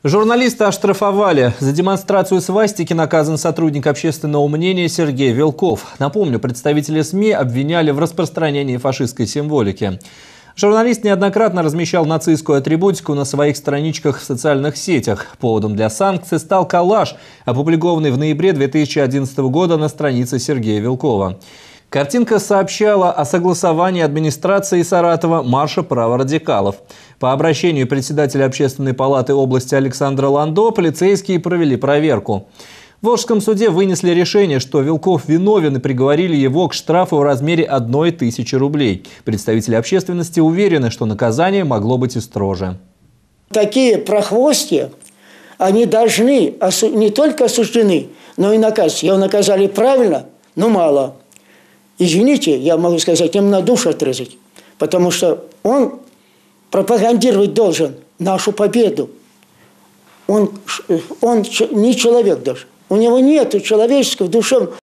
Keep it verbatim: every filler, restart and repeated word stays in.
Журналиста оштрафовали. За демонстрацию свастики наказан сотрудник общественного мнения Сергей Вилков. Напомню, представители СМИ обвиняли в распространении фашистской символики. Журналист неоднократно размещал нацистскую атрибутику на своих страничках в социальных сетях. Поводом для санкций стал коллаж, опубликованный в ноябре две тысячи одиннадцатого года на странице Сергея Вилкова. Картинка сообщала о согласовании администрации Саратова марша праворадикалов. По обращению председателя Общественной палаты области Александра Ландо полицейские провели проверку. В Волжском суде вынесли решение, что Вилков виновен, и приговорили его к штрафу в размере одной тысячи рублей. Представители общественности уверены, что наказание могло быть и строже. Такие прохвости, они должны не только осуждены, но и наказаны. Его наказали правильно, но мало. Извините, я могу сказать, им на душу отрезать, потому что он пропагандировать должен нашу победу. Он, он не человек даже. У него нет человеческого, душевного.